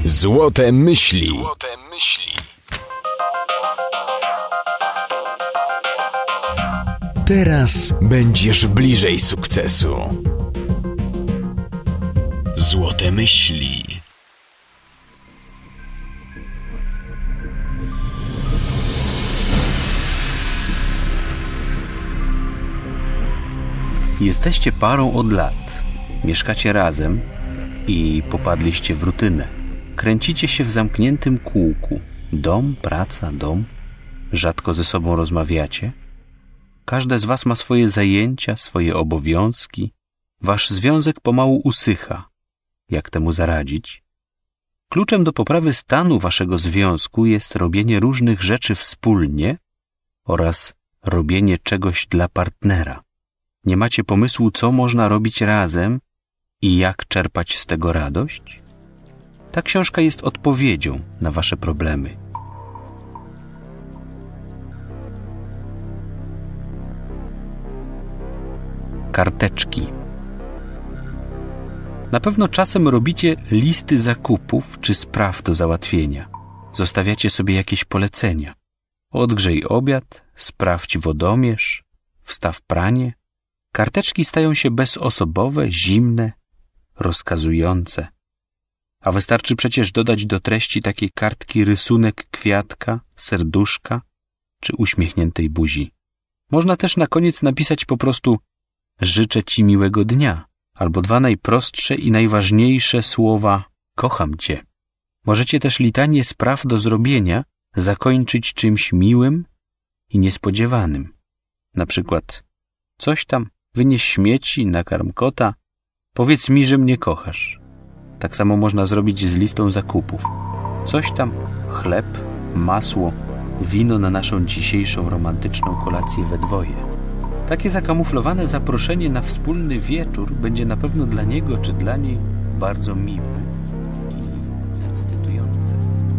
Złote myśli. Teraz będziesz bliżej sukcesu. Złote myśli. Jesteście parą od lat. Mieszkacie razem i popadliście w rutynę. Kręcicie się w zamkniętym kółku. Dom, praca, dom. Rzadko ze sobą rozmawiacie. Każde z was ma swoje zajęcia, swoje obowiązki. Wasz związek pomału usycha. Jak temu zaradzić? Kluczem do poprawy stanu waszego związku jest robienie różnych rzeczy wspólnie oraz robienie czegoś dla partnera. Nie macie pomysłu, co można robić razem i jak czerpać z tego radość? Ta książka jest odpowiedzią na wasze problemy. Karteczki. Na pewno czasem robicie listy zakupów czy spraw do załatwienia. Zostawiacie sobie jakieś polecenia. Odgrzej obiad, sprawdź wodomierz, wstaw pranie. Karteczki stają się bezosobowe, zimne, rozkazujące. A wystarczy przecież dodać do treści takiej kartki rysunek kwiatka, serduszka czy uśmiechniętej buzi. Można też na koniec napisać po prostu życzę ci miłego dnia albo dwa najprostsze i najważniejsze słowa kocham cię. Możecie też litanię spraw do zrobienia zakończyć czymś miłym i niespodziewanym. Na przykład coś tam, wynieś śmieci, nakarm kota, powiedz mi, że mnie kochasz. Tak samo można zrobić z listą zakupów. Coś tam, chleb, masło, wino na naszą dzisiejszą romantyczną kolację we dwoje. Takie zakamuflowane zaproszenie na wspólny wieczór będzie na pewno dla niego czy dla niej bardzo miłe i ekscytujące.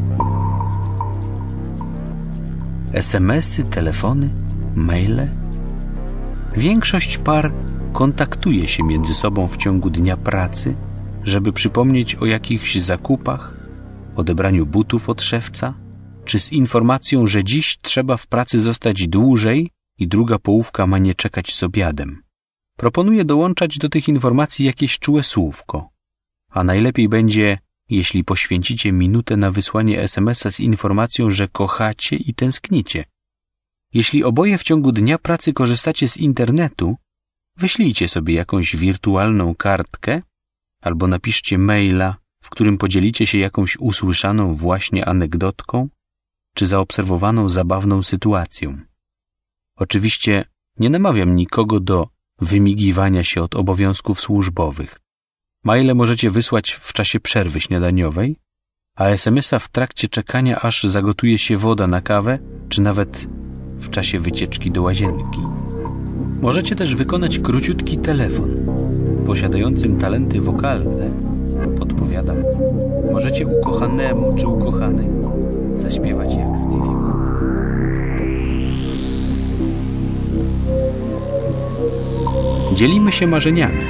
SMS-y, telefony, maile. Większość par kontaktuje się między sobą w ciągu dnia pracy, żeby przypomnieć o jakichś zakupach, odebraniu butów od szewca, czy z informacją, że dziś trzeba w pracy zostać dłużej i druga połówka ma nie czekać z obiadem. Proponuję dołączać do tych informacji jakieś czułe słówko, a najlepiej będzie, jeśli poświęcicie minutę na wysłanie SMS-a z informacją, że kochacie i tęsknicie. Jeśli oboje w ciągu dnia pracy korzystacie z internetu, wyślijcie sobie jakąś wirtualną kartkę albo napiszcie maila, w którym podzielicie się jakąś usłyszaną właśnie anegdotką czy zaobserwowaną zabawną sytuacją. Oczywiście nie namawiam nikogo do wymigiwania się od obowiązków służbowych. Maile możecie wysłać w czasie przerwy śniadaniowej, a SMS-a w trakcie czekania, aż zagotuje się woda na kawę, czy nawet w czasie wycieczki do łazienki. Możecie też wykonać króciutki telefon. Posiadającym talenty wokalne, podpowiadam, możecie ukochanemu czy ukochanej zaśpiewać jak Stevie Wonder. Dzielimy się marzeniami.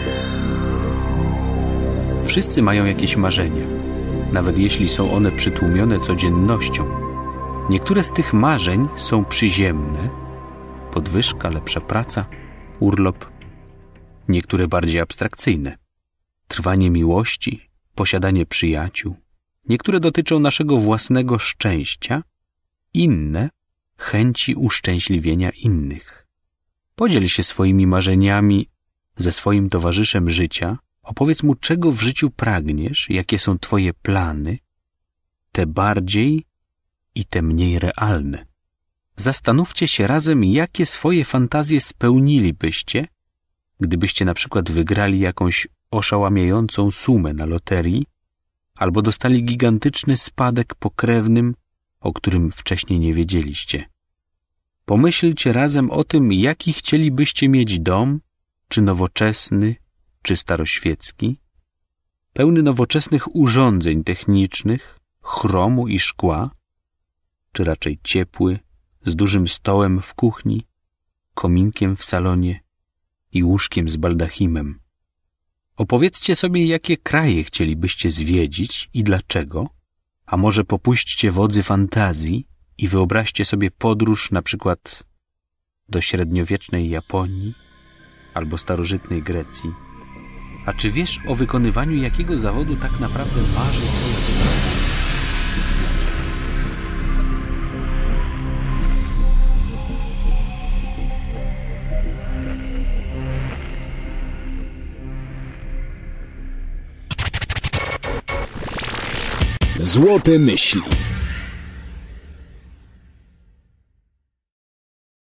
Wszyscy mają jakieś marzenia, nawet jeśli są one przytłumione codziennością. Niektóre z tych marzeń są przyziemne, podwyżka, lepsza praca, urlop. Niektóre bardziej abstrakcyjne, trwanie miłości, posiadanie przyjaciół. Niektóre dotyczą naszego własnego szczęścia, inne chęci uszczęśliwienia innych. Podziel się swoimi marzeniami ze swoim towarzyszem życia, opowiedz mu, czego w życiu pragniesz, jakie są twoje plany, te bardziej i te mniej realne. Zastanówcie się razem, jakie swoje fantazje spełnilibyście, gdybyście na przykład wygrali jakąś oszałamiającą sumę na loterii albo dostali gigantyczny spadek pokrewnym, o którym wcześniej nie wiedzieliście. Pomyślcie razem o tym, jaki chcielibyście mieć dom, czy nowoczesny, czy staroświecki, pełny nowoczesnych urządzeń technicznych, chromu i szkła, czy raczej ciepły, z dużym stołem w kuchni, kominkiem w salonie i łóżkiem z baldachimem. Opowiedzcie sobie, jakie kraje chcielibyście zwiedzić i dlaczego, A może popuśćcie wodzy fantazji i wyobraźcie sobie podróż na przykład do średniowiecznej Japonii albo starożytnej Grecji. A czy wiesz, o wykonywaniu jakiego zawodu tak naprawdę marzy twoja dusza? Złote myśli.